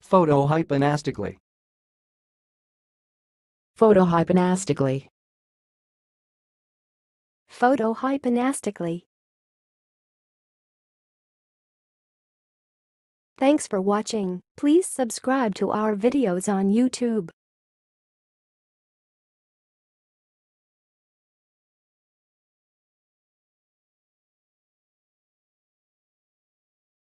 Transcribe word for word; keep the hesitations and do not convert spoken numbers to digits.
Photohyponastically. Photohyponastically. Photohyponastically. Thanks for watching. Please subscribe to our videos on YouTube.